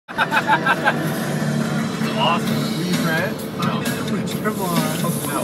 Awesome. Were you Fred? No. Come on. No.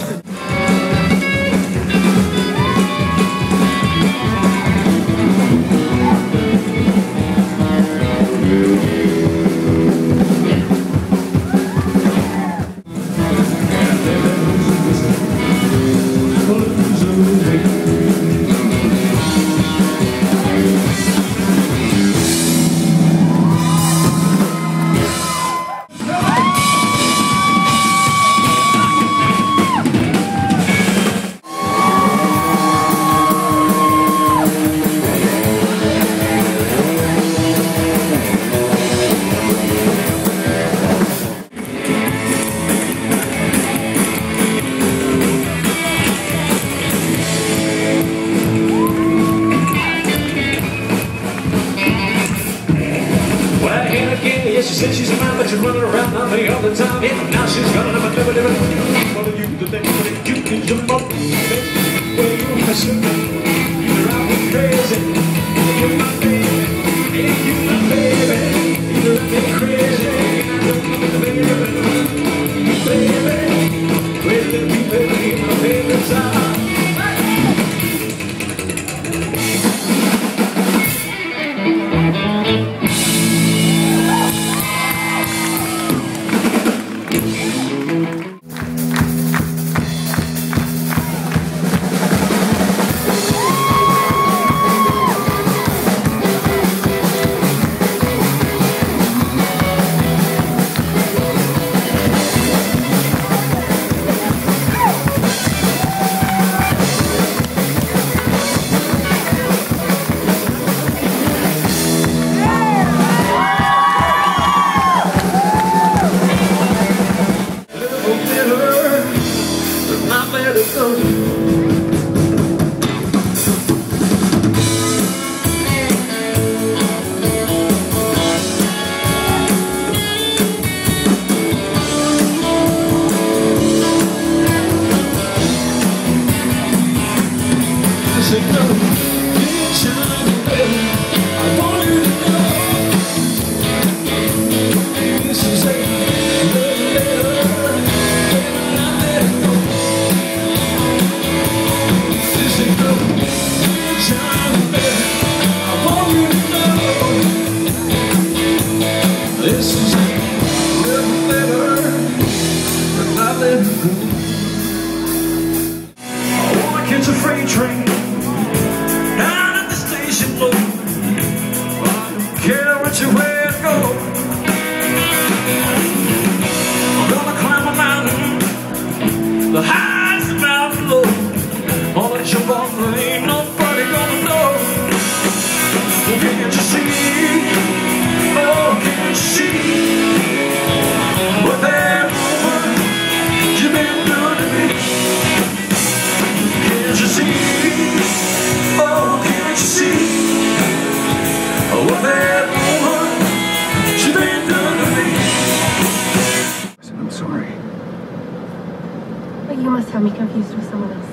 She said she's a man, but she's running around on me all the time. Yeah, now she's running up and never what are you the thing that you can jump up? Well, you mess with me. You're out crazy. You're my baby. Yeah, you're my baby. You're me crazy. You're my baby. Baby. Well, let me baby, my favorite side. Let it go. Catch a freight train down at the station floor. I don't care which way it goes. I'm gonna climb a mountain, the highest mountain low. Gonna jump off, there ain't nobody gonna know. Well, can't you see? Oh, can't you see what that woman you've been doing to me? Can't you see? Oh, can't you see what that woman she's been doing to me? I'm sorry. But you must have me confused with someone else.